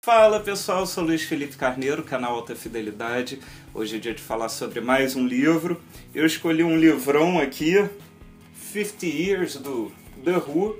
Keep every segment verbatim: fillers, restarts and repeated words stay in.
Fala pessoal, eu sou Luiz Felipe Carneiro, canal Alta Fidelidade. Hoje é dia de falar sobre mais um livro. Eu escolhi um livrão aqui, cinquenta Years do The Who.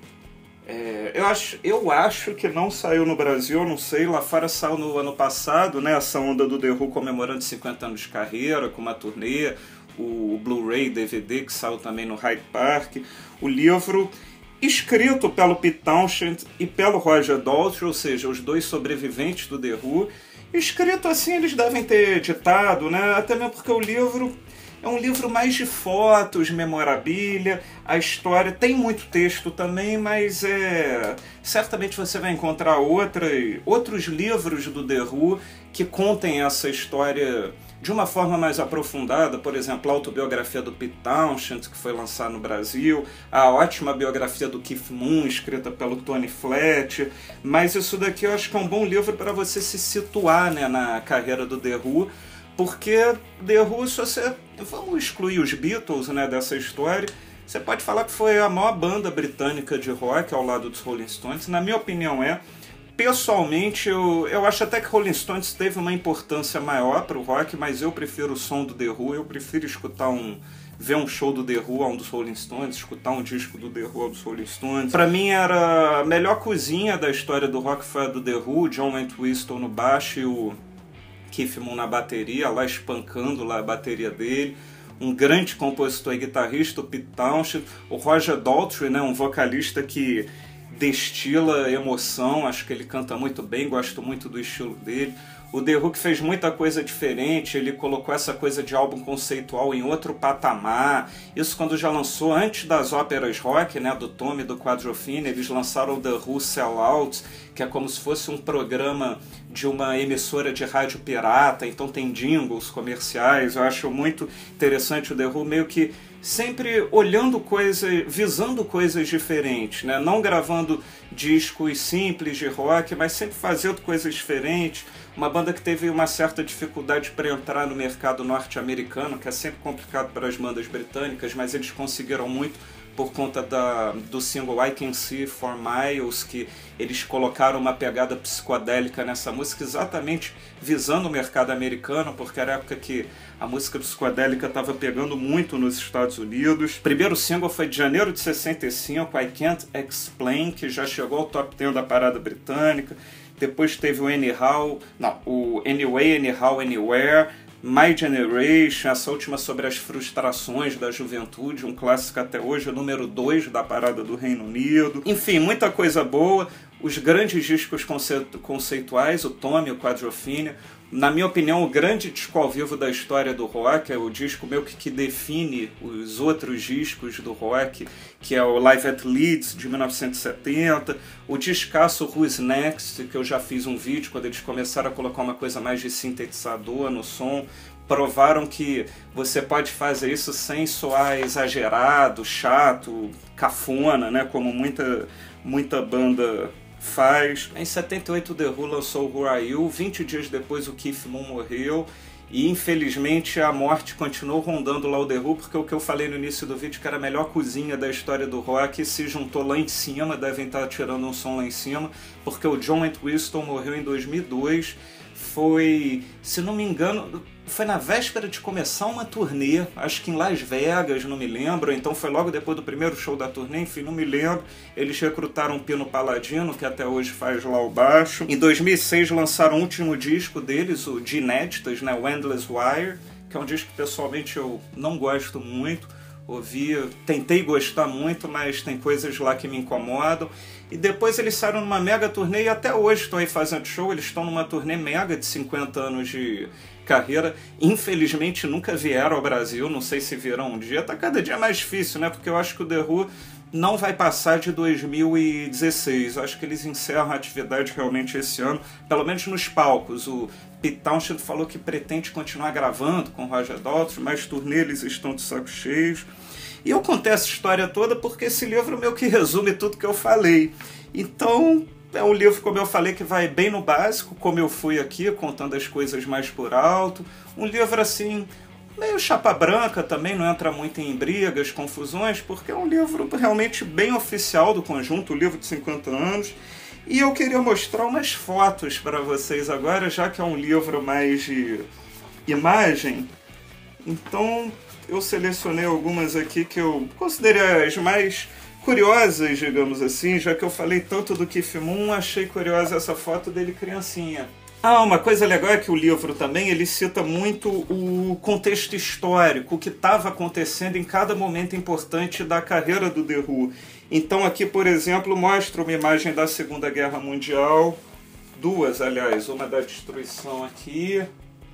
É, eu, acho, eu acho que não saiu no Brasil, não sei, lá fora saiu no ano passado, né? Essa onda do The Who comemorando cinquenta anos de carreira, com uma turnê, o Blu-ray, D V D que saiu também no Hyde Park. O livro escrito pelo Pete Townshend e pelo Roger Daltrey, ou seja, os dois sobreviventes do The Who. Escrito assim, eles devem ter editado, né? Até mesmo porque o livro é um livro mais de fotos, memorabilia, a história tem muito texto também, mas é certamente você vai encontrar outra, outros livros do The Who que contem essa história de uma forma mais aprofundada, por exemplo, a autobiografia do Pete Townshend, que foi lançada no Brasil, a ótima biografia do Keith Moon, escrita pelo Tony Flat, mas isso daqui eu acho que é um bom livro para você se situar, né, na carreira do The Who, porque The Who, se você... Vamos excluir os Beatles, né, dessa história, você pode falar que foi a maior banda britânica de rock ao lado dos Rolling Stones, na minha opinião é. Pessoalmente, eu, eu acho até que Rolling Stones teve uma importância maior para o rock, mas eu prefiro o som do The Who, eu prefiro escutar um... ver um show do The Who ao dos Rolling Stones, escutar um disco do The Who ao dos Rolling Stones. Para mim era a melhor cozinha da história do rock foi a do The Who, John Entwistle no baixo e o Keith Moon na bateria, lá espancando lá a bateria dele. Um grande compositor e guitarrista, o Pete Townshend, o Roger Daltrey, né, um vocalista que destila emoção, acho que ele canta muito bem, gosto muito do estilo dele. O The Who que fez muita coisa diferente, ele colocou essa coisa de álbum conceitual em outro patamar. Isso quando já lançou, antes das óperas rock, né, do Tommy e do Quadrophenia, eles lançaram o The Who Sellout, que é como se fosse um programa de uma emissora de rádio pirata, então tem jingles comerciais. Eu acho muito interessante o The Who, meio que sempre olhando coisas, visando coisas diferentes, né? Não gravando discos simples de rock, mas sempre fazendo coisas diferentes. Uma banda que teve uma certa dificuldade para entrar no mercado norte-americano, que é sempre complicado para as bandas britânicas, mas eles conseguiram muito por conta da, do single I Can See For Miles, que eles colocaram uma pegada psicodélica nessa música, exatamente visando o mercado americano, porque era a época que a música psicodélica estava pegando muito nos Estados Unidos. O primeiro single foi de janeiro de sessenta e cinco, I Can't Explain, que já chegou ao top dez da parada britânica. Depois teve o Anyhow, não, o Anyway, Anyhow, Anywhere, My Generation, essa última sobre as frustrações da juventude, um clássico até hoje, o número dois da parada do Reino Unido. Enfim, muita coisa boa, os grandes discos conceituais, o Tommy, o Quadrophenia. Na minha opinião, o grande disco ao vivo da história do rock, é o disco meio que, que define os outros discos do rock, que é o Live at Leeds, de mil novecentos e setenta, o discaço Who's Next, que eu já fiz um vídeo, quando eles começaram a colocar uma coisa mais de sintetizador no som, provaram que você pode fazer isso sem soar exagerado, chato, cafona, né, como muita, muita banda faz. Em setenta e oito o The Who lançou o Who Are You, vinte dias depois o Keith Moon morreu e infelizmente a morte continuou rondando lá o The Who, porque o que eu falei no início do vídeo, que era a melhor cozinha da história do rock, se juntou lá em cima, devem estar tirando um som lá em cima, porque o John Entwistle morreu em dois mil e dois, foi, se não me engano, foi na véspera de começar uma turnê, acho que em Las Vegas, não me lembro, então foi logo depois do primeiro show da turnê, enfim, não me lembro. Eles recrutaram o Pino Palladino, que até hoje faz lá o baixo. Em dois mil e seis lançaram o último disco deles, o de inéditas, né, o Endless Wire, que é um disco que pessoalmente eu não gosto muito. Ouvi, tentei gostar muito, mas tem coisas lá que me incomodam. E depois eles saíram numa mega turnê e até hoje estão aí fazendo show. Eles estão numa turnê mega de cinquenta anos de carreira. Infelizmente nunca vieram ao Brasil, não sei se virão um dia. Tá cada dia mais difícil, né? Porque eu acho que o The Who não vai passar de dois mil e dezesseis. Eu acho que eles encerram a atividade realmente esse ano, pelo menos nos palcos. O Pete Townshend falou que pretende continuar gravando com Roger Daltrey, mas turnê eles estão de saco cheios. E eu contei essa história toda porque esse livro meio que resume tudo que eu falei. Então, é um livro, como eu falei, que vai bem no básico, como eu fui aqui, contando as coisas mais por alto. Um livro assim, meio chapa branca também, não entra muito em brigas, confusões, porque é um livro realmente bem oficial do conjunto, o livro de cinquenta anos. E eu queria mostrar umas fotos para vocês agora, já que é um livro mais de imagem. Então eu selecionei algumas aqui que eu considerei as mais curiosas, digamos assim, já que eu falei tanto do Keith Moon, achei curiosa essa foto dele criancinha. Ah, uma coisa legal é que o livro também ele cita muito o contexto histórico, o que estava acontecendo em cada momento importante da carreira do The Who. Então aqui, por exemplo, mostra uma imagem da Segunda Guerra Mundial, duas, aliás, uma da destruição aqui,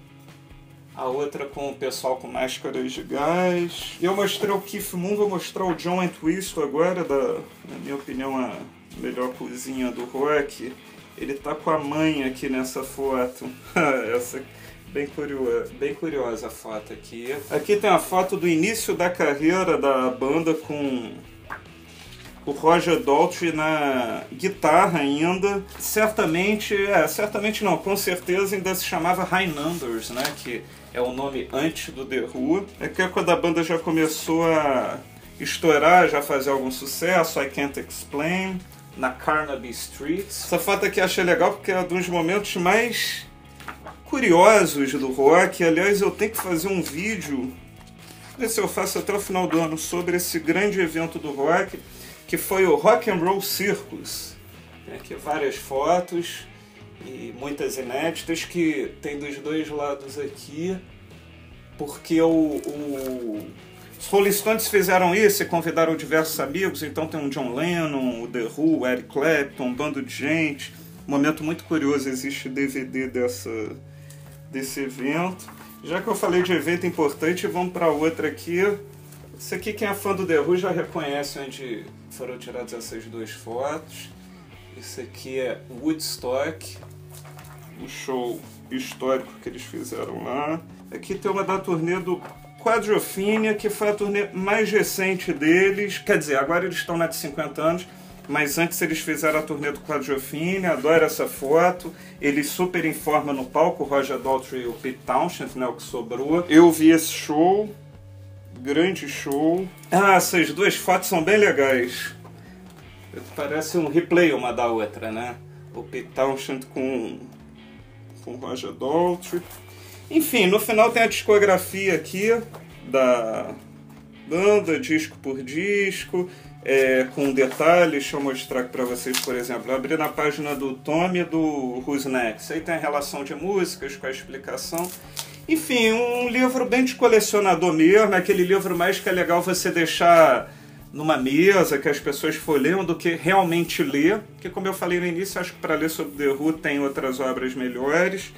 a outra com o pessoal com máscaras de gás. Eu mostrei o Keith Moon, vou mostrar o John Entwistle agora, da, na minha opinião, a melhor cozinha do rock. Ele tá com a mãe aqui nessa foto. Essa bem curiosa, bem curiosa a foto aqui. Aqui tem a foto do início da carreira da banda com o Roger Daltrey na guitarra ainda. Certamente, é, certamente não, com certeza ainda se chamava High Numbers, né? Que é o nome antes do The Who. Aqui é quando a banda já começou a estourar, já fazer algum sucesso, I Can't Explain, na Carnaby Street. Essa foto aqui eu achei legal porque é um dos momentos mais curiosos do rock. Aliás, eu tenho que fazer um vídeo, ver se eu faço até o final do ano, sobre esse grande evento do rock, que foi o Rock and Roll Circus. Tem aqui várias fotos e muitas inéditas que tem dos dois lados aqui, porque o, o os Rolling Stones fizeram isso e convidaram diversos amigos, então tem um John Lennon, o The Who, o Eric Clapton, um bando de gente. Um momento muito curioso, existe D V D dessa, desse evento. Já que eu falei de evento importante, vamos para outra aqui. Isso aqui, quem é fã do The Who já reconhece onde foram tiradas essas duas fotos. Isso aqui é Woodstock, um show histórico que eles fizeram lá. Aqui tem uma da turnê do Quadrophenia, que foi a turnê mais recente deles. Quer dizer, agora eles estão na de cinquenta anos, mas antes eles fizeram a turnê do Quadrophenia. Adoro essa foto. Eles super em forma no palco, o Roger Daltrey e o Pete Townshend, né, o que sobrou. Eu vi esse show, grande show. Ah, essas duas fotos são bem legais. Parece um replay uma da outra, né? O Pete Townshend com, com o Roger Daltrey. Enfim, no final tem a discografia aqui da banda, disco por disco, é, com detalhes. Deixa eu mostrar aqui pra vocês, por exemplo. Eu abri na página do Tommy do Who's Next. Aí tem a relação de músicas com a explicação. Enfim, um livro bem de colecionador mesmo, aquele livro mais que é legal você deixar numa mesa, que as pessoas folheiam, do que realmente ler. Porque, como eu falei no início, acho que para ler sobre The Who tem outras obras melhores.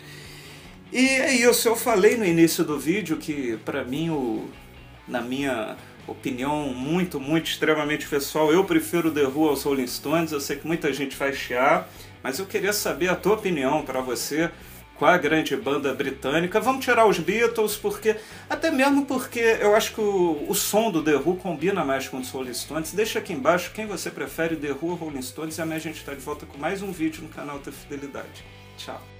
E é isso, eu falei no início do vídeo que, para mim, o, na minha opinião muito, muito, extremamente pessoal, eu prefiro The Who aos Rolling Stones. Eu sei que muita gente vai chiar, mas eu queria saber a tua opinião para você. Qual a grande banda britânica? Vamos tirar os Beatles, porque até mesmo porque eu acho que o, o som do The Who combina mais com os Rolling Stones. Deixa aqui embaixo quem você prefere, The Who ou Rolling Stones, e amanhã a gente está de volta com mais um vídeo no canal da Fidelidade. Tchau!